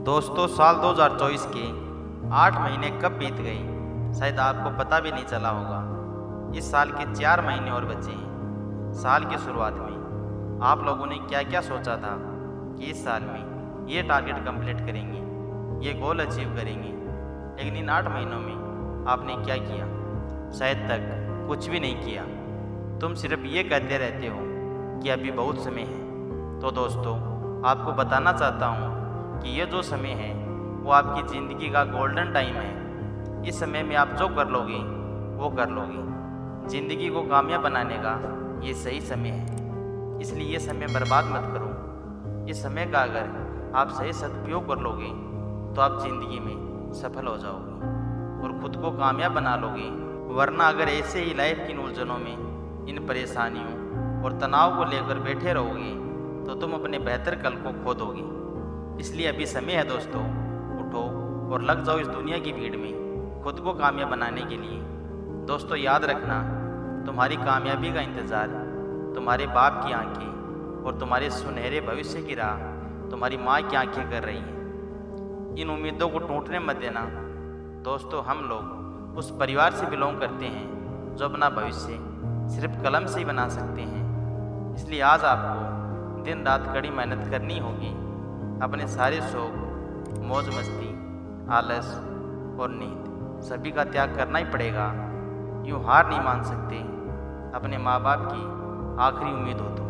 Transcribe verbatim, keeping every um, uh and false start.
दोस्तों, साल दो हज़ार चौबीस के आठ महीने कब बीत गए शायद आपको पता भी नहीं चला होगा। इस साल के चार महीने और बचे हैं। साल की शुरुआत में आप लोगों ने क्या क्या सोचा था कि इस साल में ये टारगेट कंप्लीट करेंगे, ये गोल अचीव करेंगे, लेकिन इन आठ महीनों में आपने क्या किया? शायद तक कुछ भी नहीं किया। तुम सिर्फ ये कहते रहते हो कि अभी बहुत समय है। तो दोस्तों, आपको बताना चाहता हूँ कि ये जो समय है वो आपकी ज़िंदगी का गोल्डन टाइम है। इस समय में आप जो कर लोगे वो कर लोगे। ज़िंदगी को कामयाब बनाने का ये सही समय है, इसलिए ये समय बर्बाद मत करो। इस समय का अगर आप सही सदुपयोग कर लोगे तो आप ज़िंदगी में सफल हो जाओगे और ख़ुद को कामयाब बना लोगे। वरना अगर ऐसे ही लाइफ की उलझनों में, इन परेशानियों और तनाव को लेकर बैठे रहोगे तो तुम अपने बेहतर कल को खो दोगे। इसलिए अभी समय है दोस्तों, उठो और लग जाओ इस दुनिया की भीड़ में खुद को कामयाब बनाने के लिए। दोस्तों, याद रखना, तुम्हारी कामयाबी का इंतज़ार तुम्हारे बाप की आंखें और तुम्हारे सुनहरे भविष्य की राह तुम्हारी माँ की आंखें कर रही हैं। इन उम्मीदों को टूटने मत देना। दोस्तों, हम लोग उस परिवार से बिलोंग करते हैं जो अपना भविष्य सिर्फ कलम से ही बना सकते हैं। इसलिए आज आपको दिन रात कड़ी मेहनत करनी होगी। अपने सारे शौक, मौज मस्ती, आलस और नींद सभी का त्याग करना ही पड़ेगा। यूँ हार नहीं मान सकते। अपने माँ बाप की आखिरी उम्मीद हो तो।